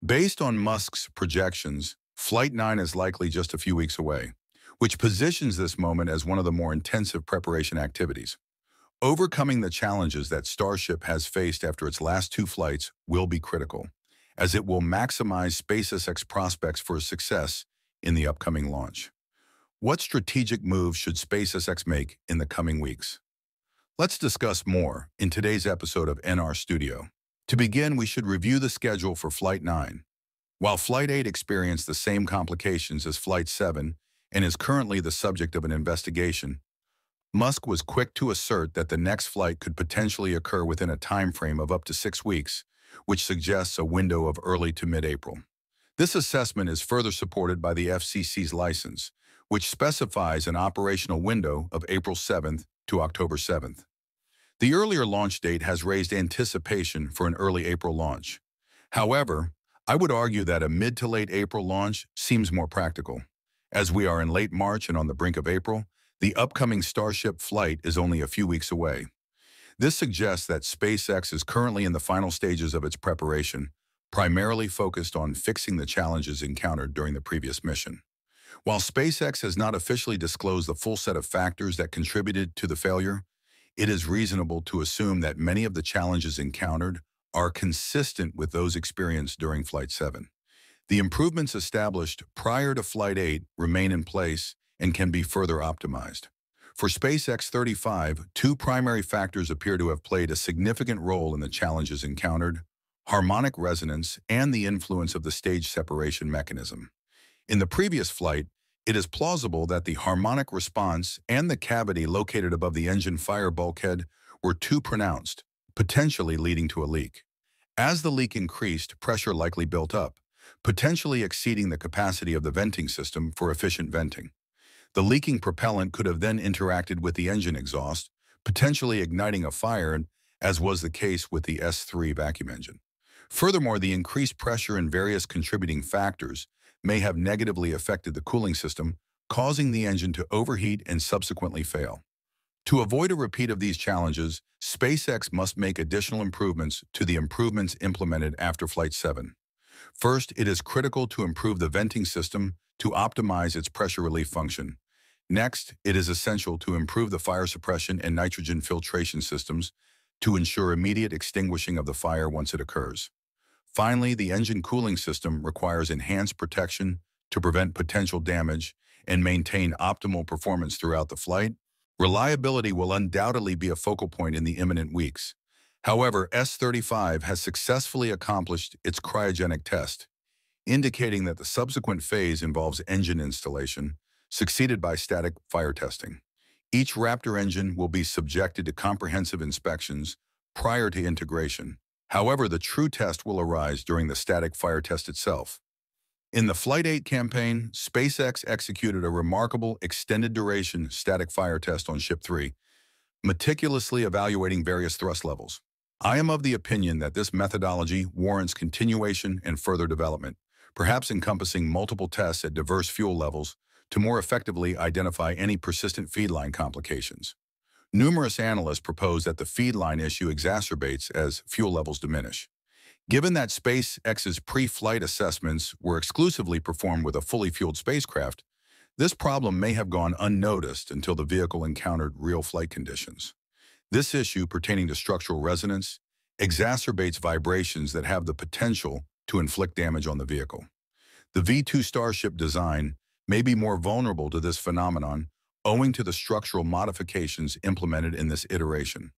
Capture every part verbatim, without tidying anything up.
Based on Musk's projections, Flight nine is likely just a few weeks away, which positions this moment as one of the more intensive preparation activities. Overcoming the challenges that Starship has faced after its last two flights will be critical, as it will maximize SpaceX prospects for success in the upcoming launch. What strategic moves should SpaceX make in the coming weeks? Let's discuss more in today's episode of N R Studio. To begin, we should review the schedule for Flight nine. While Flight eight experienced the same complications as Flight seven and is currently the subject of an investigation, Musk was quick to assert that the next flight could potentially occur within a time frame of up to six weeks, which suggests a window of early to mid-April. This assessment is further supported by the F C C's license, which specifies an operational window of April seventh to October seventh. The earlier launch date has raised anticipation for an early April launch. However, I would argue that a mid to late April launch seems more practical. As we are in late March and on the brink of April, the upcoming Starship flight is only a few weeks away. This suggests that SpaceX is currently in the final stages of its preparation, primarily focused on fixing the challenges encountered during the previous mission. While SpaceX has not officially disclosed the full set of factors that contributed to the failure, it is reasonable to assume that many of the challenges encountered are consistent with those experienced during Flight seven. The improvements established prior to Flight eight remain in place and can be further optimized. For SpaceX thirty-five, two primary factors appear to have played a significant role in the challenges encountered: harmonic resonance and the influence of the stage separation mechanism. In the previous flight, it is plausible that the harmonic response and the cavity located above the engine fire bulkhead were too pronounced, potentially leading to a leak. As the leak increased, pressure likely built up, potentially exceeding the capacity of the venting system for efficient venting. The leaking propellant could have then interacted with the engine exhaust, potentially igniting a fire, as was the case with the S three vacuum engine. Furthermore, the increased pressure and various contributing factors may have negatively affected the cooling system, causing the engine to overheat and subsequently fail. To avoid a repeat of these challenges, SpaceX must make additional improvements to the improvements implemented after Flight seven. First, it is critical to improve the venting system to optimize its pressure relief function. Next, it is essential to improve the fire suppression and nitrogen filtration systems to ensure immediate extinguishing of the fire once it occurs. Finally, the engine cooling system requires enhanced protection to prevent potential damage and maintain optimal performance throughout the flight. Reliability will undoubtedly be a focal point in the imminent weeks. However, S thirty-five has successfully accomplished its cryogenic test, indicating that the subsequent phase involves engine installation, succeeded by static fire testing. Each Raptor engine will be subjected to comprehensive inspections prior to integration. However, the true test will arise during the static fire test itself. In the Flight eight campaign, SpaceX executed a remarkable extended-duration static fire test on Ship three, meticulously evaluating various thrust levels. I am of the opinion that this methodology warrants continuation and further development, perhaps encompassing multiple tests at diverse fuel levels to more effectively identify any persistent feedline complications. Numerous analysts propose that the feed line issue exacerbates as fuel levels diminish. Given that SpaceX's pre-flight assessments were exclusively performed with a fully fueled spacecraft, this problem may have gone unnoticed until the vehicle encountered real flight conditions. This issue pertaining to structural resonance exacerbates vibrations that have the potential to inflict damage on the vehicle. The V two Starship design may be more vulnerable to this phenomenon owing to the structural modifications implemented in this iteration.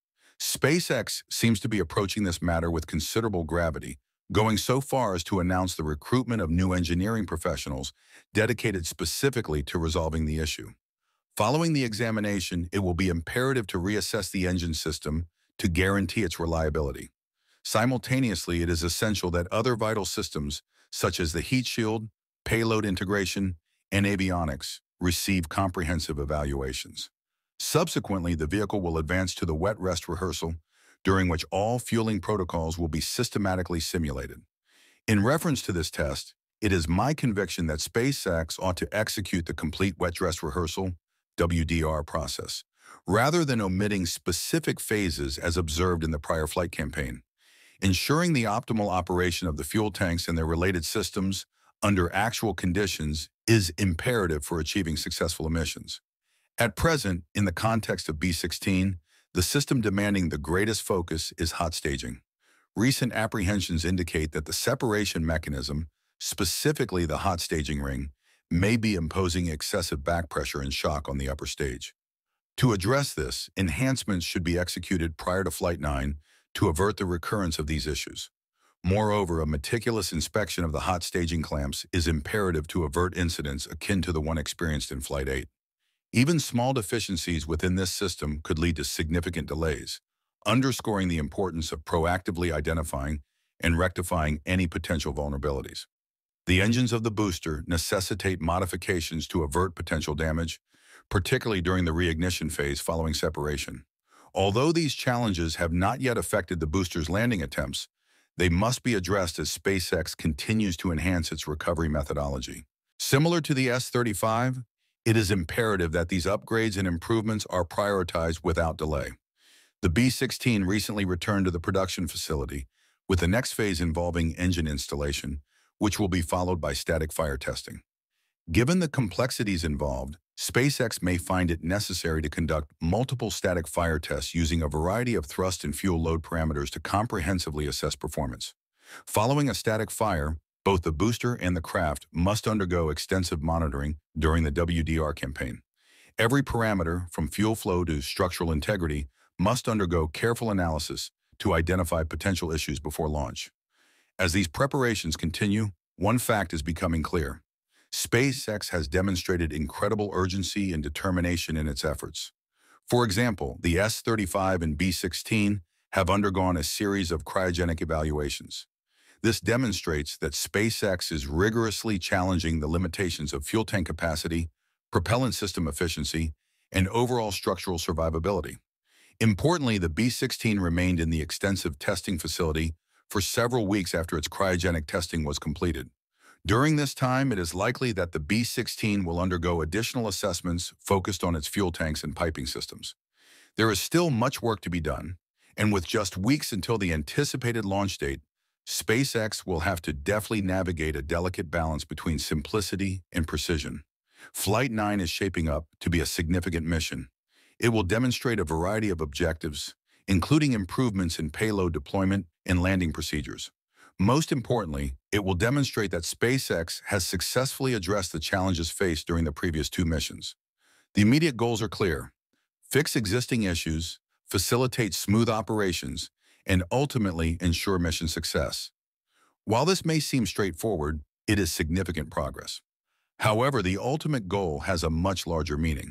SpaceX seems to be approaching this matter with considerable gravity, going so far as to announce the recruitment of new engineering professionals dedicated specifically to resolving the issue. Following the examination, it will be imperative to reassess the engine system to guarantee its reliability. Simultaneously, it is essential that other vital systems, such as the heat shield, payload integration, and avionics, receive comprehensive evaluations. Subsequently, the vehicle will advance to the wet rest rehearsal, during which all fueling protocols will be systematically simulated. In reference to this test, it is my conviction that SpaceX ought to execute the complete wet dress rehearsal W D R process, rather than omitting specific phases as observed in the prior flight campaign. Ensuring the optimal operation of the fuel tanks and their related systems under actual conditions is imperative for achieving successful missions. At present, in the context of B sixteen, the system demanding the greatest focus is hot staging. Recent apprehensions indicate that the separation mechanism, specifically the hot staging ring, may be imposing excessive back pressure and shock on the upper stage. To address this, enhancements should be executed prior to Flight nine to avert the recurrence of these issues. Moreover, a meticulous inspection of the hot staging clamps is imperative to avert incidents akin to the one experienced in Flight eight. Even small deficiencies within this system could lead to significant delays, underscoring the importance of proactively identifying and rectifying any potential vulnerabilities. The engines of the booster necessitate modifications to avert potential damage, particularly during the reignition phase following separation. Although these challenges have not yet affected the booster's landing attempts, they must be addressed as SpaceX continues to enhance its recovery methodology. Similar to the S thirty-five, it is imperative that these upgrades and improvements are prioritized without delay. The B sixteen recently returned to the production facility, with the next phase involving engine installation, which will be followed by static fire testing. Given the complexities involved, SpaceX may find it necessary to conduct multiple static fire tests using a variety of thrust and fuel load parameters to comprehensively assess performance. Following a static fire, both the booster and the craft must undergo extensive monitoring during the W D R campaign. Every parameter, from fuel flow to structural integrity, must undergo careful analysis to identify potential issues before launch. As these preparations continue, one fact is becoming clear. SpaceX has demonstrated incredible urgency and determination in its efforts. For example, the S thirty-five and B sixteen have undergone a series of cryogenic evaluations. This demonstrates that SpaceX is rigorously challenging the limitations of fuel tank capacity, propellant system efficiency, and overall structural survivability. Importantly, the B sixteen remained in the extensive testing facility for several weeks after its cryogenic testing was completed. During this time, it is likely that the B sixteen will undergo additional assessments focused on its fuel tanks and piping systems. There is still much work to be done, and with just weeks until the anticipated launch date, SpaceX will have to deftly navigate a delicate balance between simplicity and precision. Flight nine is shaping up to be a significant mission. It will demonstrate a variety of objectives, including improvements in payload deployment and landing procedures. Most importantly, it will demonstrate that SpaceX has successfully addressed the challenges faced during the previous two missions. The immediate goals are clear: fix existing issues, facilitate smooth operations, and ultimately ensure mission success. While this may seem straightforward, it is significant progress. However, the ultimate goal has a much larger meaning.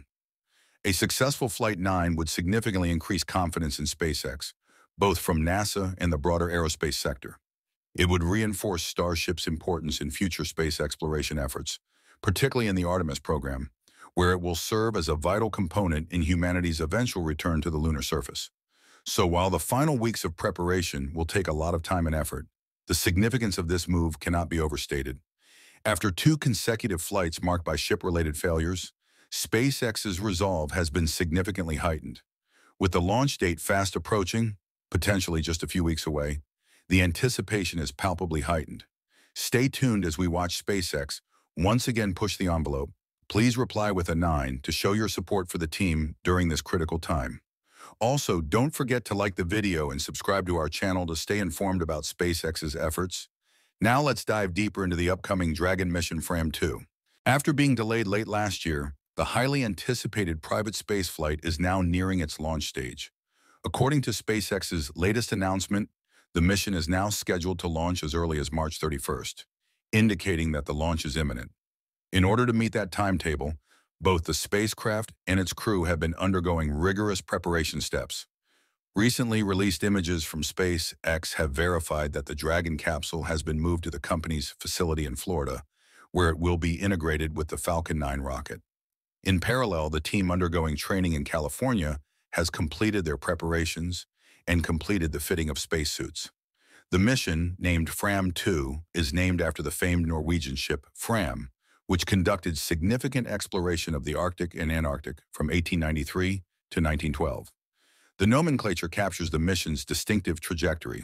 A successful Flight nine would significantly increase confidence in SpaceX, both from NASA and the broader aerospace sector. It would reinforce Starship's importance in future space exploration efforts, particularly in the Artemis program, where it will serve as a vital component in humanity's eventual return to the lunar surface. So while the final weeks of preparation will take a lot of time and effort, the significance of this move cannot be overstated. After two consecutive flights marked by ship-related failures, SpaceX's resolve has been significantly heightened. With the launch date fast approaching, potentially just a few weeks away, the anticipation is palpably heightened. Stay tuned as we watch SpaceX once again push the envelope. Please reply with a nine to show your support for the team during this critical time. Also, don't forget to like the video and subscribe to our channel to stay informed about SpaceX's efforts. Now let's dive deeper into the upcoming Dragon mission Fram two. After being delayed late last year, the highly anticipated private spaceflight is now nearing its launch stage. According to SpaceX's latest announcement, the mission is now scheduled to launch as early as March thirty-first, indicating that the launch is imminent. In order to meet that timetable, both the spacecraft and its crew have been undergoing rigorous preparation steps. Recently released images from SpaceX have verified that the Dragon capsule has been moved to the company's facility in Florida, where it will be integrated with the Falcon nine rocket. In parallel, the team undergoing training in California has completed their preparations and completed the fitting of spacesuits. The mission, named Fram two, is named after the famed Norwegian ship Fram, which conducted significant exploration of the Arctic and Antarctic from eighteen ninety-three to nineteen twelve. The nomenclature captures the mission's distinctive trajectory,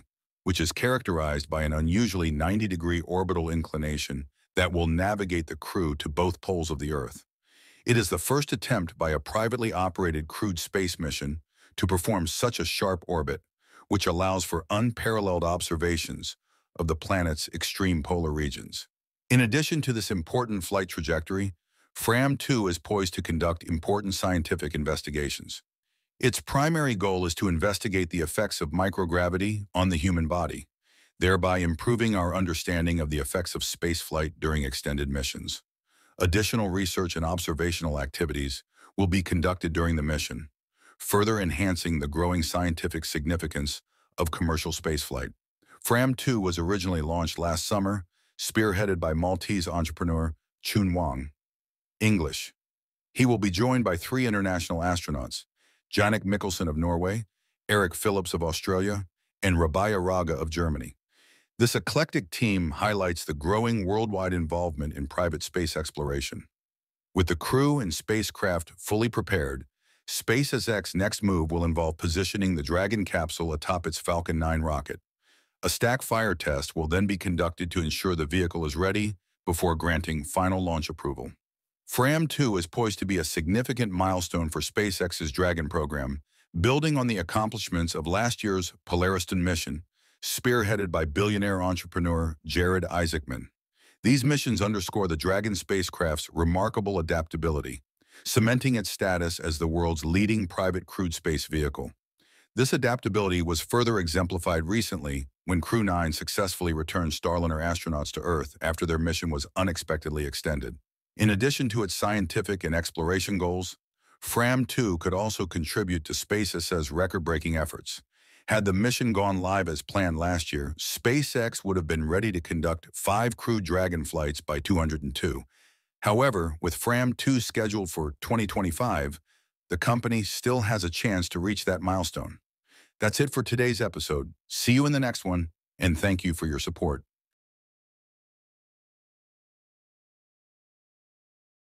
which is characterized by an unusually ninety degree orbital inclination that will navigate the crew to both poles of the Earth. It is the first attempt by a privately operated crewed space mission to perform such a sharp orbit, which allows for unparalleled observations of the planet's extreme polar regions. In addition to this important flight trajectory, Fram two is poised to conduct important scientific investigations. Its primary goal is to investigate the effects of microgravity on the human body, thereby improving our understanding of the effects of spaceflight during extended missions. Additional research and observational activities will be conducted during the mission, further enhancing the growing scientific significance of commercial spaceflight. Fram two was originally launched last summer, spearheaded by Maltese entrepreneur Chun Wang. English. He will be joined by three international astronauts, Jannik Mikkelsen of Norway, Eric Phillips of Australia, and Rabia Raga of Germany. This eclectic team highlights the growing worldwide involvement in private space exploration. With the crew and spacecraft fully prepared, SpaceX's next move will involve positioning the Dragon capsule atop its Falcon nine rocket. A stack fire test will then be conducted to ensure the vehicle is ready before granting final launch approval. Fram two is poised to be a significant milestone for SpaceX's Dragon program, building on the accomplishments of last year's Polariston mission, spearheaded by billionaire entrepreneur Jared Isaacman. These missions underscore the Dragon spacecraft's remarkable adaptability, cementing its status as the world's leading private crewed space vehicle. This adaptability was further exemplified recently when Crew nine successfully returned Starliner astronauts to Earth after their mission was unexpectedly extended. In addition to its scientific and exploration goals, Fram two could also contribute to SpaceX's record-breaking efforts. Had the mission gone live as planned last year, SpaceX would have been ready to conduct five crewed Dragon flights by two thousand two. However, with Fram two scheduled for twenty twenty-five, the company still has a chance to reach that milestone. That's it for today's episode. See you in the next one, and thank you for your support.